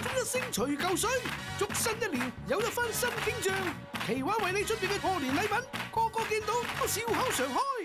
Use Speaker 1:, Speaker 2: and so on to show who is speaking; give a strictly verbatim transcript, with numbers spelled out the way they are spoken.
Speaker 1: 一聲除舊歲，祝新一年有一番新景象。奇華為你準備嘅賀年禮品，個個見到都笑口常開。